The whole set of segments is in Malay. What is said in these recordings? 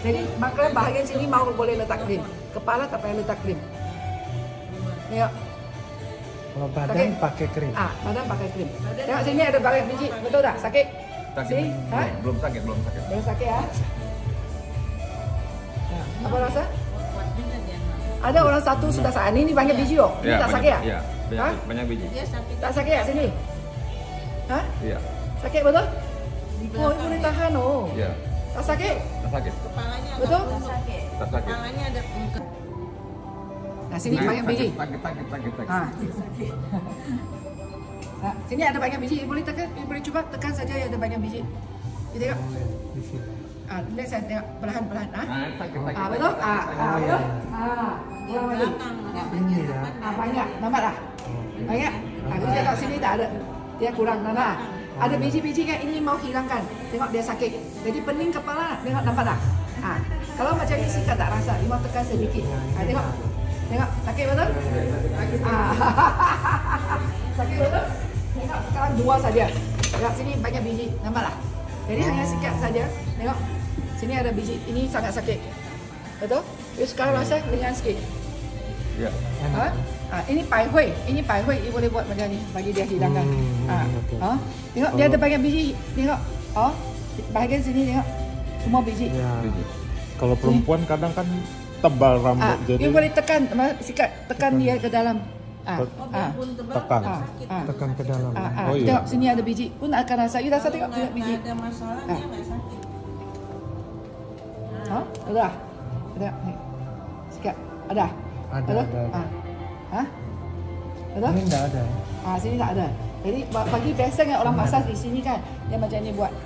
Jadi makanya bahagian sini mau boleh letak krim. Kepala tak payah letak krim. Tengok. Kalau badan pakai krim. Badan pakai krim. Tengok sini ada banyak biji, betul tak? Sakit? Sakit. Belum sakit. Belum sakit ya? Apa rasa? Ada orang satu sudah sakit. Ini banyak biji kok. Ini tak sakit ya? Iya. Banyak biji. Tak sakit ya sini? Hah? Iya. Sakit betul? Oh, ini boleh tahan oh. Iya. Tak sakit? Tak sakit. Kepalanya betul? sakit. Tak sakit. Kepalanya ada bengkak. Nah, sini banyak biji. Sakit. Nah, sini ada banyak biji. Boleh tekan, boleh cuba tekan saja ya ada banyak biji. You tengok. Ini saya tengok perlahan-perlahan. Sakit. Betul? Betul? Kurang lagi. Banyak. Nampak tak? Banyak. Kalau saya kat sini tak ada. Dia kurang, nampak? Ada biji-biji kan ini mau hilangkan. Tengok dia sakit. Jadi pening kepala. Tengok, nampak tak? Kalau macam ini sikat tak rasa. Dia mau tekan sedikit. Tengok. Tengok, sakit betul? Sakit betul? Tengok, sekarang 2 saja. Tengok sini banyak biji, nampak tak? Jadi hanya sikat saja. Tengok, sini ada biji. Ini sangat sakit. Betul? Jadi sekarang rasa ringan sikit. Ya. Ini pai hui, you boleh buat macam ni bagi dia hilangkan. Tengok dia ada banyak biji. Tengok, bahagian sini tengok semua biji. Ya. Kalau perempuan kadang kan tebal rambut jadi. You boleh tekan, sikat tekan dia ke dalam. Tekan ke dalam. Tengok sini ada biji pun akan rasa. You rasa tengok biji. Ada masalahnya nggak sakit. Ada. Ni. Sikat. Ada. Ada. Betul? Ini enggak ada. Sini tak ada. Jadi bagi biasanya orang massage di sini kan dia macam ni buat.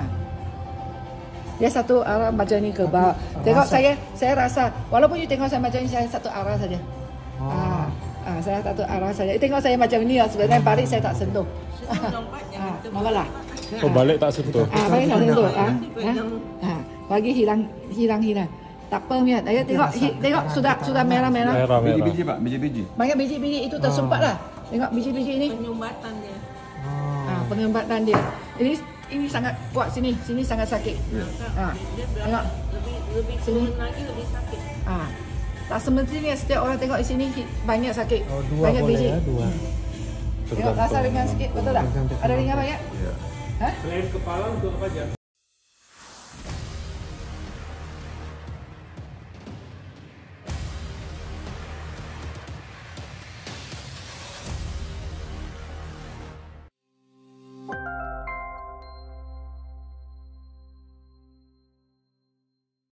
Dia satu arah macam ni ke bawah. Tengok saya rasa walaupun you tengok saya macam ni saya satu arah saja. Saya satu arah saja. Tengok saya macam ni sebenarnya balik saya tak sentuh. Malah. Balik tak sentuh. Balik tak sentuh. Bagi hilang. Tak apa Miat. Ayo tengok sudah merah-merah. Biji-biji Pak, biji-biji. Banyak biji-biji itu tersumpat lah. Tengok biji-biji ini. Penyumbatan dia. Penyumbatan dia. Ini sangat kuat sini sangat sakit. Tengok. Lebih turun lagi lebih sakit. Tak semestinya setiap orang tengok di sini banyak sakit. Banyak boleh biji. ya, 2. Tengok rasa ringan sikit, betul tak? Ada ringan banyak? Iya. Selain kepala untuk apa aja?